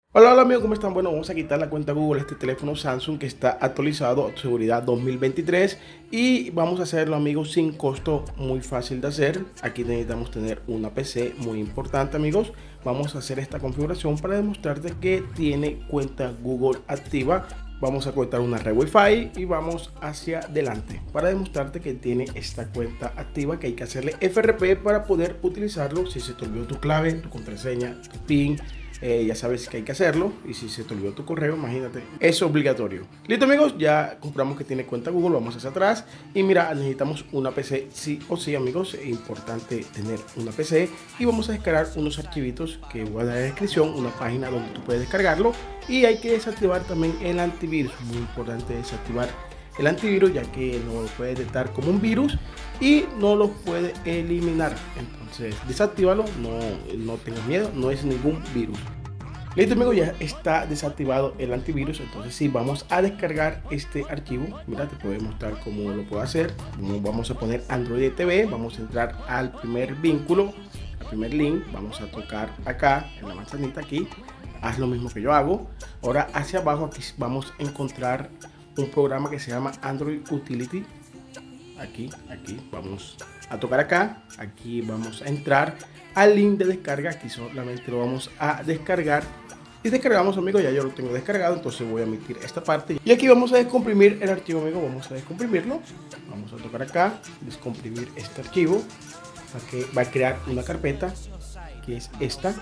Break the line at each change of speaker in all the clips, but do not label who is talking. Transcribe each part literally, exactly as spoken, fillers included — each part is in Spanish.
Hola, hola amigos, ¿cómo están? Bueno, vamos a quitar la cuenta Google a este teléfono Samsung que está actualizado a seguridad dos mil veintitrés y vamos a hacerlo, amigos, sin costo, muy fácil de hacer. Aquí necesitamos tener una P C muy importante, amigos. Vamos a hacer esta configuración para demostrarte que tiene cuenta Google activa. Vamos a conectar una red Wi-Fi y vamos hacia adelante para demostrarte que tiene esta cuenta activa, que hay que hacerle F R P para poder utilizarlo. Si se te olvidó tu clave, tu contraseña, tu PIN, Eh, ya sabes que hay que hacerlo. Y si se te olvidó tu correo, imagínate, es obligatorio. Listo, amigos, ya compramos que tiene cuenta Google. Vamos hacia atrás y mira, necesitamos una P C sí o sí, amigos. Es importante tener una P C y vamos a descargar unos archivitos que voy a dar en la descripción, una página donde tú puedes descargarlo. Y hay que desactivar también el antivirus, muy importante desactivar el antivirus, ya que no lo puede detectar como un virus y no lo puede eliminar. Entonces desactívalo, no, no tengas miedo, no es ningún virus. Listo, amigos, ya está desactivado el antivirus. Entonces sí, vamos a descargar este archivo. Mira, te puedo mostrar cómo lo puedo hacer. Vamos a poner Android T V, vamos a entrar al primer vínculo, al primer link, vamos a tocar acá en la manzanita aquí, haz lo mismo que yo hago. Ahora hacia abajo aquí vamos a encontrar un programa que se llama Android Utility. Aquí, aquí, vamos a tocar acá. Aquí vamos a entrar al link de descarga. Aquí solamente lo vamos a descargar. Y descargamos, amigos, ya yo lo tengo descargado. Entonces voy a omitir esta parte. Y aquí vamos a descomprimir el archivo, amigos. Vamos a descomprimirlo. Vamos a tocar acá, descomprimir este archivo. Para que va a crear una carpeta, que es esta.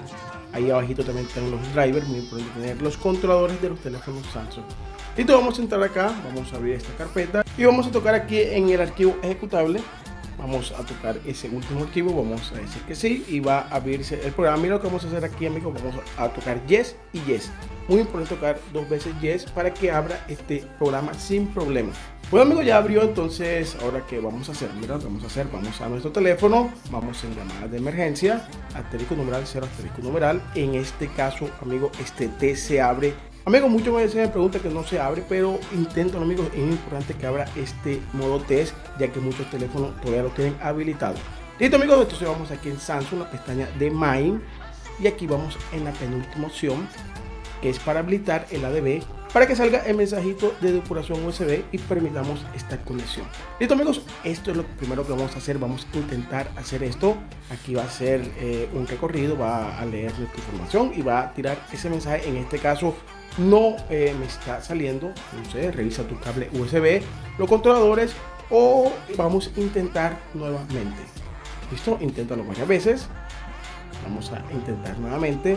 Ahí abajito también están los drivers, muy importante tener los controladores de los teléfonos Samsung. Listo, vamos a entrar acá, vamos a abrir esta carpeta y vamos a tocar aquí en el archivo ejecutable. Vamos a tocar ese último archivo, vamos a decir que sí y va a abrirse el programa. Mira lo que vamos a hacer aquí, amigos, vamos a tocar Yes y Yes. Muy importante tocar dos veces Yes para que abra este programa sin problema. Bueno, amigos, ya abrió. Entonces ahora qué vamos a hacer, mira lo que vamos a hacer, vamos a nuestro teléfono, vamos en llamadas de emergencia, asterisco numeral cero, asterisco numeral. En este caso, amigo, este T se abre. Amigos, muchas veces me preguntan que no se abre, pero inténtalo, amigos. Es importante que abra este modo test, ya que muchos teléfonos todavía lo tienen habilitado. Listo, amigos, entonces vamos aquí en Samsung, la pestaña de Main, y aquí vamos en la penúltima opción, que es para habilitar el A D B, para que salga el mensajito de depuración U S B y permitamos esta conexión. Listo, amigos, esto es lo primero que vamos a hacer. Vamos a intentar hacer esto. Aquí va a ser eh, un recorrido, va a leer nuestra información y va a tirar ese mensaje. En este caso no eh, me está saliendo, no sé, revisa tu cable U S B, los controladores, o vamos a intentar nuevamente. Listo, inténtalo varias veces. Vamos a intentar nuevamente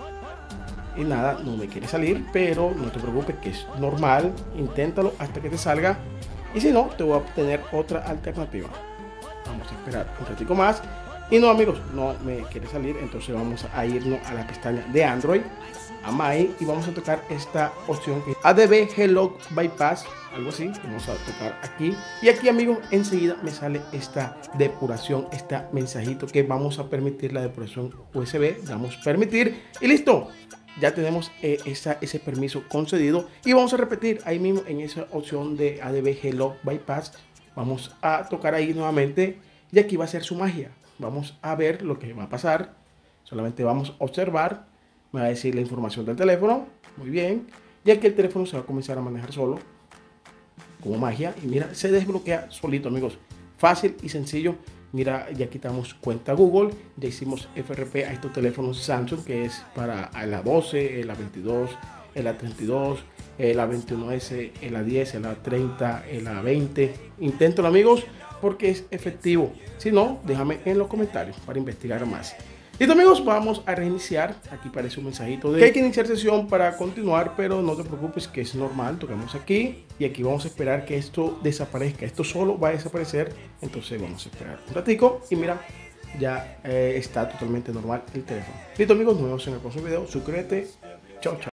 y nada, no me quiere salir, pero no te preocupes, que es normal. Inténtalo hasta que te salga y si no, te voy a obtener otra alternativa. Vamos a esperar un ratito más y no, amigos, no me quiere salir. Entonces vamos a irnos a la pestaña de Android, a My, y vamos a tocar esta opción que es A D B Hello Bypass, algo así. Vamos a tocar aquí y aquí, amigos, enseguida me sale esta depuración, este mensajito que vamos a permitir la depuración U S B. Damos permitir y listo. Ya tenemos eh, esa, ese permiso concedido y vamos a repetir ahí mismo en esa opción de A D B Hello Bypass. Vamos a tocar ahí nuevamente y aquí va a ser su magia. Vamos a ver lo que va a pasar. Solamente vamos a observar. Me va a decir la información del teléfono. Muy bien. Y aquí el teléfono se va a comenzar a manejar solo, como magia. Y mira, se desbloquea solito, amigos. Fácil y sencillo. Mira, ya quitamos cuenta Google, ya hicimos F R P a estos teléfonos Samsung, que es para el A doce, el A veintidós, el A treinta y dos, el A veintiuno ese, el A diez, el A treinta, el A veinte. Inténtalo, amigos, porque es efectivo. Si no, déjame en los comentarios para investigar más. Listo, amigos, vamos a reiniciar. Aquí aparece un mensajito de que hay que iniciar sesión para continuar, pero no te preocupes, que es normal. Tocamos aquí y aquí vamos a esperar que esto desaparezca. Esto solo va a desaparecer. Entonces vamos a esperar un ratico y mira, ya eh, está totalmente normal el teléfono. Listo, amigos, nos vemos en el próximo video. Suscríbete. Chao, chao.